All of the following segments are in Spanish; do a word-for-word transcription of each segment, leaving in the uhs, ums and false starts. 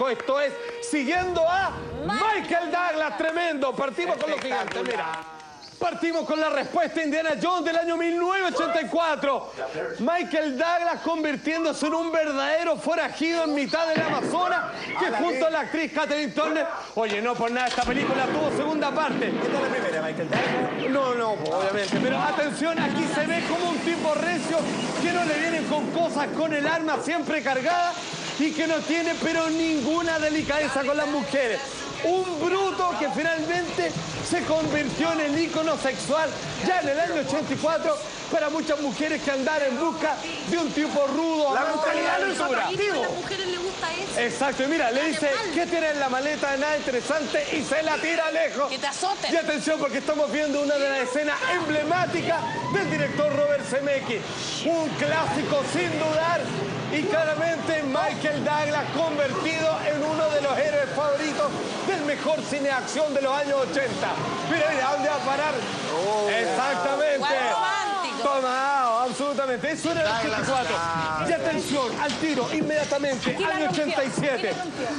dijo, esto es Siguiendo a Michael Douglas. Tremendo. Partimos con los gigantes, mira. Partimos con la respuesta Indiana Jones del año mil novecientos ochenta y cuatro. Michael Douglas convirtiéndose en un verdadero forajido en mitad del Amazonas, que junto a la actriz Catherine Turner, oye, no por nada, esta película tuvo segunda parte. ¿Qué tal la primera, Michael Douglas? No, no, obviamente. Pero atención, aquí se ve como un tipo recio que no le vienen con cosas con el arma siempre cargada y que no tiene pero ninguna delicadeza con las mujeres. Un bruto que finalmente se convirtió en el ícono sexual ya en el año ochenta y cuatro para muchas mujeres que andaban en busca de un tipo rudo. La brutalidad no es atractivo. A las mujeres les gusta eso. Exacto, y mira, le dice, ¿qué tiene en la maleta de nada interesante? Y se la tira lejos. Que te azoten. Y atención, porque estamos viendo una de las escenas emblemáticas del director Robert Zemeckis. Un clásico sin dudar. Y claramente Michael Douglas convertido en uno de los héroes favoritos del mejor cine de acción de los años ochenta. Mira, mira, ¿a dónde va a parar? Oh, exactamente. Igual romántico. Tomado, absolutamente. Eso era el ochenta y cuatro. Y atención, al tiro, inmediatamente, año ochenta y siete.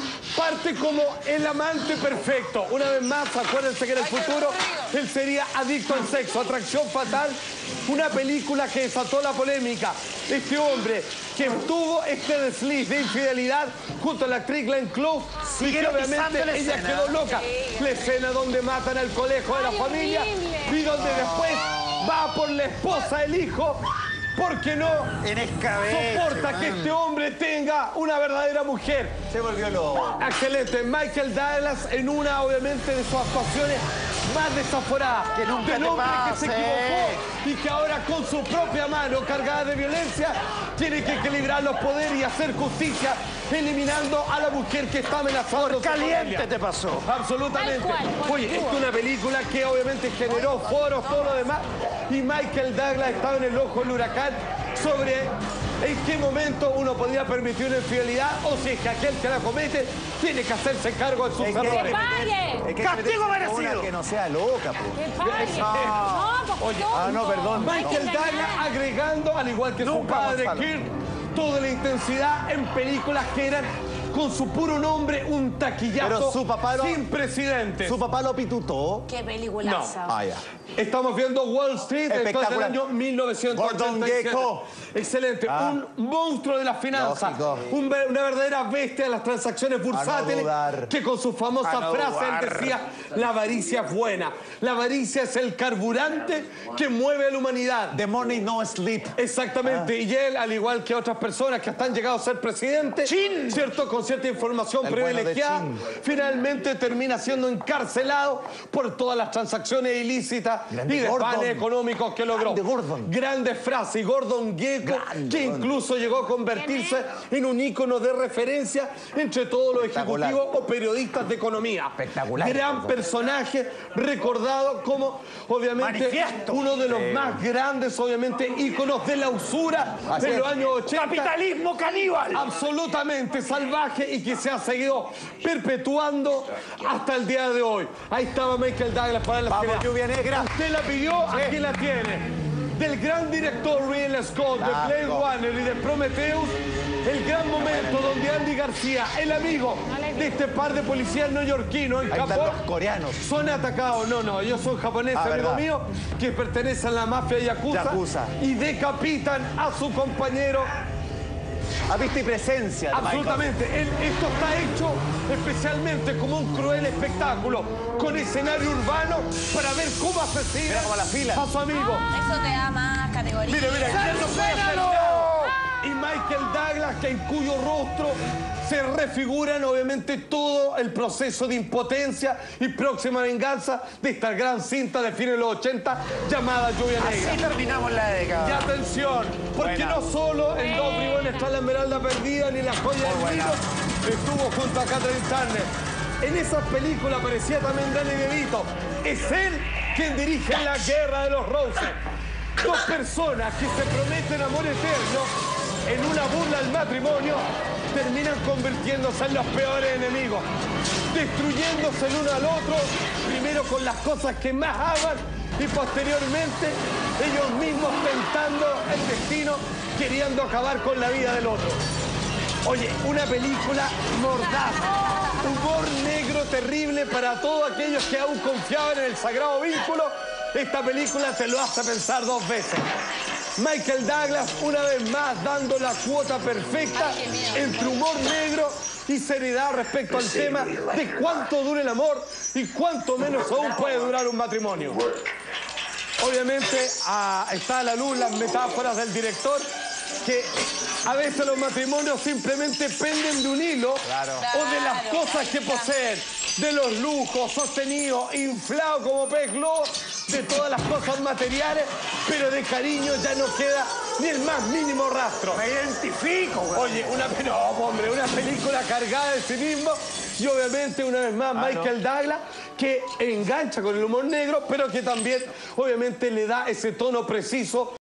Parte como el amante perfecto. Una vez más, acuérdense que en el futuro él sería adicto al sexo, atracción fatal. Una película que desató la polémica. Este hombre que tuvo este desliz de infidelidad junto a la actriz Glenn Close, y que obviamente ella escena. quedó loca. La escena donde matan al colegio de la Ay, familia horrible. y donde después va por la esposa, el hijo, porque no En escabeche, soporta man. que este hombre tenga una verdadera mujer. Se volvió loco. Excelente. Michael Douglas en una, obviamente, de sus actuaciones más desaforadas. Que nunca Del te hombre que pase. se equivocó y que ahora con su propia mano cargada de violencia tiene que equilibrar los poderes y hacer justicia eliminando a la mujer que está amenazando. Por caliente te pasó. Absolutamente. Tal cual, por Oye, cual. esta es una película que obviamente generó foros, todo lo demás. Y Michael Douglas estaba en el ojo del huracán sobre en qué momento uno podría permitir una infidelidad o si es que aquel que la comete tiene que hacerse cargo de sus Es que- errores. ¡Pague! Es que ¡Castigo una merecido! que no sea loca, ¡Que pues. pague! Ah. No, pues, Ah, no, perdón. Michael Douglas agregando, al igual que su Nunca, padre Gonzalo. Kirk, toda la intensidad en películas que eran con su puro nombre un taquillazo Pero su papá lo- sin precedentes. Su papá lo pitutó. ¡Qué peliculaza! Ah, ya. Estamos viendo Wall Street, esto es del Espectacular. año mil novecientos ochenta y siete. Gordon Gekko. Excelente, Ah. un monstruo de las finanzas, Lógico. un ver- una verdadera bestia de las transacciones bursátiles, dudar. que con su famosa A no frase él dudar. decía, la avaricia es buena, la avaricia es el carburante que mueve a la humanidad. The money no sleep. Exactamente, y él, al igual que otras personas que hasta han llegado a ser presidente, ¿cierto? Con cierta información El bueno de privilegiada, Chin. finalmente termina siendo encarcelado por todas las transacciones ilícitas Grande y de Gordon. panes económicos que logró. Grande Gordon. Grandes frases, y Gordon Gekko, Grande que Gordon. incluso llegó a convertirse en un ícono de referencia entre todos los Espectacular. ejecutivos o periodistas de economía. Espectacular. Gran personaje, recordado como, obviamente, Manifiesto. uno de los más grandes, obviamente, íconos de la usura Así de es. los años ochenta. ¡Capitalismo caníbal! Absolutamente salvaje y que se ha seguido perpetuando hasta el día de hoy. Ahí estaba Michael Douglas para la Vamos, que lluvia negra. Usted la pidió, aquí la tiene. Del gran director Ridley Scott, de Claro. Blade Runner y de Prometheus, el gran momento donde Andy García, el amigo de este par de policías neoyorquinos en Ahí están Japón, los coreanos. son atacados. No, no, ellos son japoneses, Ah, amigo ¿verdad? mío, que pertenecen a la mafia yakuza, Yakuza. y decapitan a su compañero. A vista y presencia. de Absolutamente. El- esto está hecho especialmente como un cruel espectáculo, con escenario urbano, para ver cómo asesina Mira como la fila. a su amigo. Eso te da más categoría. Mire, mire, ¿quién no puede hacer nada? Y Michael Douglas, que en cuyo rostro se refiguran obviamente todo el proceso de impotencia y próxima venganza de esta gran cinta de fines de los ochenta llamada Lluvia Negra. Así terminamos la década. Y atención, porque Buena. no solo en Dos Bribones está la Esmeralda Perdida ni la Joya del buena. Nilo, estuvo junto a Catherine Turner. En esas películas aparecía también Danny DeVito. Es él quien dirige La Guerra de los Roses. Dos personas que se prometen amor eterno en una burla al matrimonio terminan convirtiéndose en los peores enemigos, destruyéndose el uno al otro, primero con las cosas que más aman y posteriormente ellos mismos tentando el destino, queriendo acabar con la vida del otro. Oye, una película mordaz. Humor negro terrible para todos aquellos que aún confiaban en el sagrado vínculo. Esta película te lo hace pensar dos veces. Michael Douglas, una vez más, dando la cuota perfecta entre humor negro y seriedad respecto al tema de cuánto dura el amor y cuánto menos aún puede durar un matrimonio. Obviamente, ah, está a la luz las metáforas del director, que a veces los matrimonios simplemente penden de un hilo Claro. o de las cosas que poseen, de los lujos sostenidos, inflados como pez globo, de todas las cosas materiales, pero de cariño ya no queda ni el más mínimo rastro. Me identifico, güey. Oye, una, no, hombre, una película cargada de cinismo y obviamente una vez más Michael Douglas, que engancha con el humor negro, pero que también obviamente le da ese tono preciso